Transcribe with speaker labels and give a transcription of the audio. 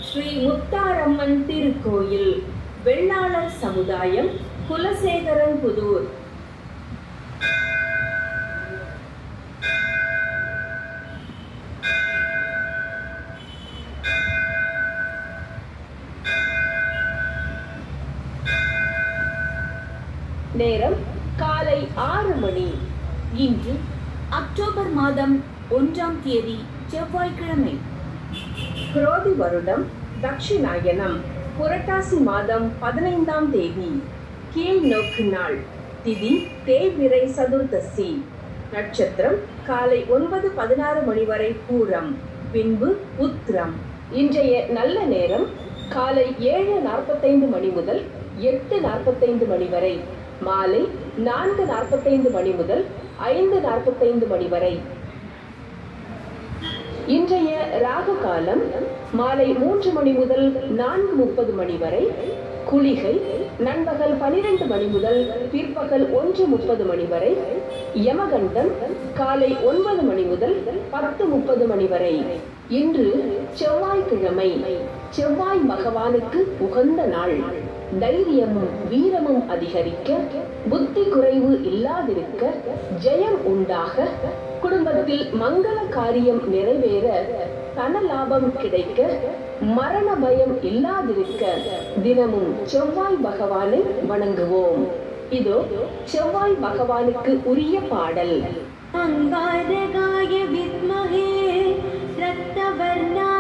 Speaker 1: ஸ்ரீ முத்தாரம்மன் திருக்கோயில், வெள்ளாளர் சமுதாயம், குலசேகரன்புதூர். நேரம் காலை 6 மணி. இன்று அக்டோபர் மாதம் 1ஆம் தேதி செவ்வாய்க்கிழமை. குரோதி வருடம் தட்சிணாயனம், புரட்டாசி மாதம் 15ஆம் தேதி, கீழ் நோக்கு நாள். திதி தேய்பிறை சதுர்தசி. நட்சத்திரம் காலை 9:16 மணி வரை பூரம், பின்பு உத்திரம். இன்றைய நல்ல நேரம் காலை 7:45 மணி முதல் 8:45 மணி வரை, மாலை 4:45 மணி முதல் 5:45 மணி வரை. இன்றைய ராகு காலம் மாலை 3 மணி முதல் 4:30 மணி வரை, குளிகை நண்பகல் 12 மணி முதல் பிற்பகல் 1:30 மணி வரை, யமகண்டம் காலை 9 மணி முதல் 10:30 மணி வரை. இன்று செவ்வாய்க்கிழமை, செவ்வாய் பகவானுக்கு உகந்த நாள். தைரியமும் வீரமும் அதிகரிக்க, புத்தி குறைவு இல்லாதிருக்க, ஜெயம் உண்டாக, குடும்பத்தில் மங்கள காரியம் நிறைவேற, தன லாபம் கிடைக்க, மரண பயம் இல்லாதிருக்க தினமும் செவ்வாய் பகவானை வணங்குவோம். இதோ செவ்வாய் பகவானுக்கு உரிய பாடல்.
Speaker 2: அங்காரகாய வித்மஹே ரக்தவர்ணா